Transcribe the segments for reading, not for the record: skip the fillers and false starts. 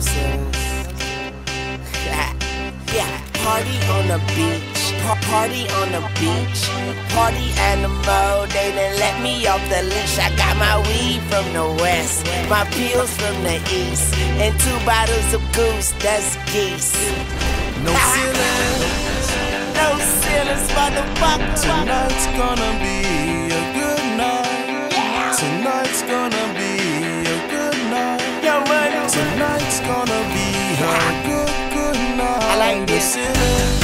ceilings. Yeah, party on the beach, party on the beach, party animal, they done let me off the leash. I got my weed from the west, my pills from the east, and 2 bottles of goose, that's geese. No ceilings, no ceilings, motherfucker. Tonight's gonna be a good night. Yeah. Tonight's gonna be a good night. Yo, money. Tonight's gonna be a good night. I like no this. Ceilings.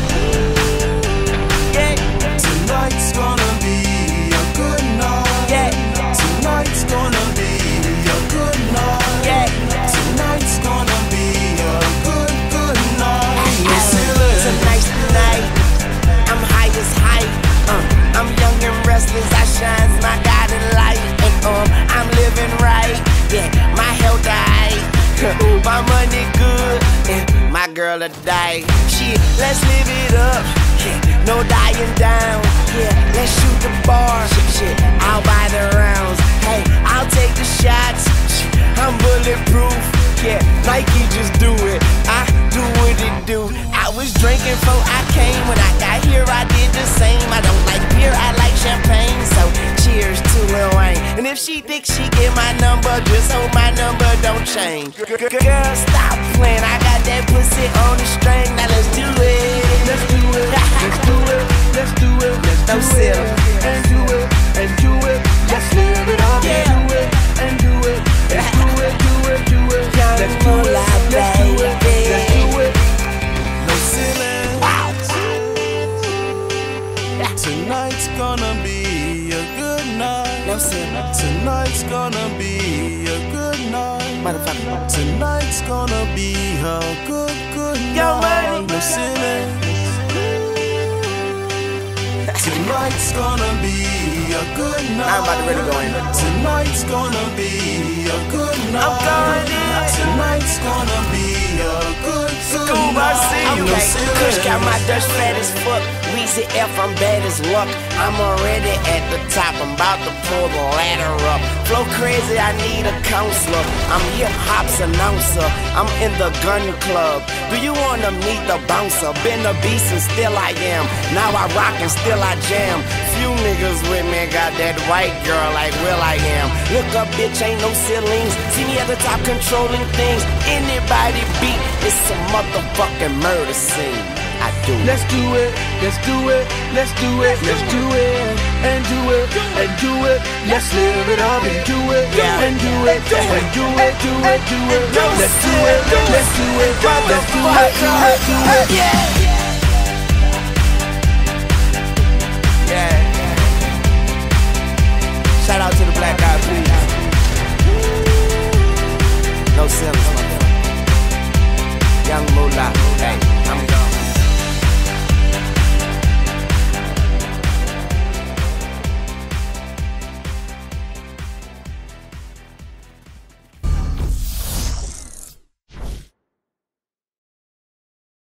Yeah. Tonight's gonna be a good night. Yeah. Tonight's gonna be a good night. Yeah. Tonight's gonna be a good night. No ceilings. Tonight's the night. I'm high as height. I'm young and restless. I shines my guiding light, and I'm living right. Yeah, my health right. My money good. And my girl a die. Shit, let's live it up. Yeah, no dying down. Yeah, let's shoot the bar. Shit, I'll buy the rounds. Hey, I'll take the shots. I'm bulletproof. Yeah, Nike just do it. I do what it do. I was drinking before I came. When I got here, I did the same. I don't like beer, I like champagne. So cheers to Lil Wayne. And if she thinks she get my number, just hope my number don't change. Girl, stop playing. I got that pussy on the string. Now let's do it. Let's do it. Let's do it. Let's do it. Let's No do it. ceilings. And do it. And do it. Let's live it up. Yeah. And do it. And do it. Let's do it. Do it. Do it. Young Let's do it. Moolah, Let's do it. baby. Let's do it. No ceilings. Tonight's gonna be a good night. No ceilings. Tonight's gonna be a good night. Motherfucker. Tonight's gonna be a good Yo, night. money. No ceilings. Tonight's gonna be a good night. I'm about to really go in. Tonight's gonna be a good night. I'm going in. Tonight's gonna be a good School, I see you. No Okay, Kush got my Dutch fat as fuck. Weezy F, I'm bad as luck. I'm already at the top. I'm about to pull the ladder up. Flow crazy, I need a counselor. I'm hip hop's announcer. I'm in the gun club. Do you wanna meet the bouncer? Been a beast and still I am. Now I rock and still I jam. Few niggas with me got that white girl like Will I Am. Look up, bitch, ain't no ceilings. See me at the top controlling things. Anybody beat, it's a motherfucking murder scene. I do it. Let's do it, let's do it, let's do it, let's do it, and do it, and do it. Let's live it up and do it, Yeah. and do it, and do it, do it, do it. No Let's do it, let's do it, let's do it, do it, do it. Yeah.